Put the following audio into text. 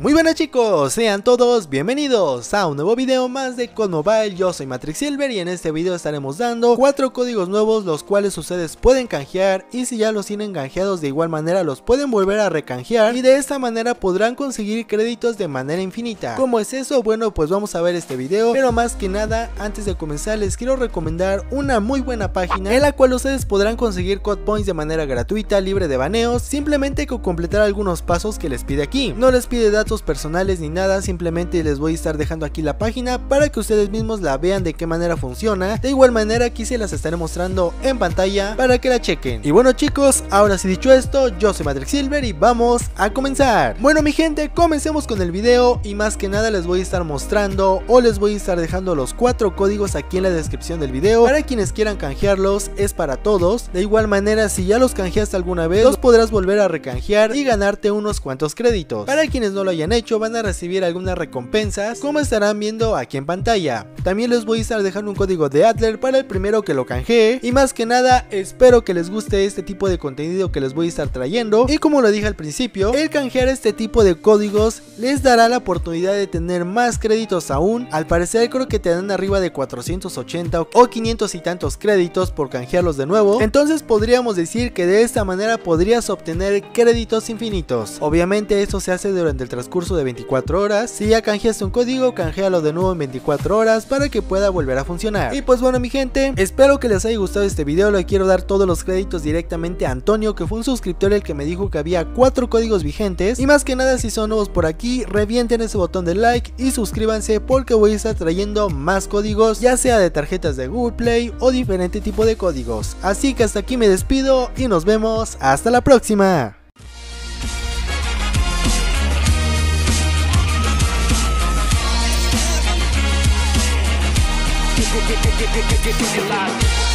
Muy buenas chicos, sean todos bienvenidos a un nuevo video más de COD Mobile. Yo soy Matrix Silver y en este video estaremos dando 4 códigos nuevos los cuales ustedes pueden canjear, y si ya los tienen canjeados de igual manera los pueden volver a recanjear y de esta manera podrán conseguir créditos de manera infinita. ¿Cómo es eso? Bueno, pues vamos a ver este video, pero más que nada antes de comenzar les quiero recomendar una muy buena página en la cual ustedes podrán conseguir COD Points de manera gratuita, libre de baneos, simplemente con completar algunos pasos que les pide aquí. No les pide datos personales ni nada, simplemente les voy a estar dejando aquí la página para que ustedes mismos la vean de qué manera funciona. De igual manera aquí se las estaré mostrando en pantalla para que la chequen. Y bueno chicos, ahora sí dicho esto, yo soy Matrix Silver y vamos a comenzar. Bueno mi gente, comencemos con el video y más que nada les voy a estar mostrando o les voy a estar dejando los 4 códigos aquí en la descripción del video. Para quienes quieran canjearlos, es para todos. De igual manera, si ya los canjeaste alguna vez, los podrás volver a recanjear y ganarte unos cuantos créditos. Para quienes no lo hayan hecho, van a recibir algunas recompensas como estarán viendo aquí en pantalla. También les voy a estar dejando un código de Adler para el primero que lo canjee. Y más que nada, espero que les guste este tipo de contenido que les voy a estar trayendo. Y como lo dije al principio, el canjear este tipo de códigos les dará la oportunidad de tener más créditos aún. Al parecer creo que te dan arriba de 480 o 500 y tantos créditos por canjearlos de nuevo. Entonces podríamos decir que de esta manera podrías obtener créditos infinitos. Obviamente esto se hace durante el transcurso de 24 horas. Si ya canjeaste un código, canjealo de nuevo en 24 horas para que pueda volver a funcionar. Y pues bueno mi gente, espero que les haya gustado este video. Le quiero dar todos los créditos directamente a Antonio, que fue un suscriptor el que me dijo que había 4 códigos vigentes. Y más que nada, si son nuevos por aquí, revienten ese botón de like y suscríbanse porque voy a estar trayendo más códigos, ya sea de tarjetas de Google Play o diferente tipo de códigos. Así que hasta aquí me despido y nos vemos hasta la próxima. Get live.